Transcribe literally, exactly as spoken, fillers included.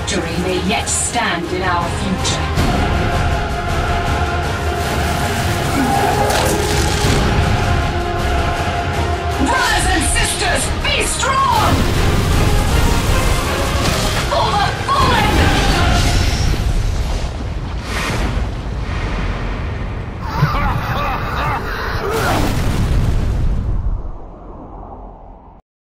Victory may yet stand in our future. Brothers and sisters, be strong!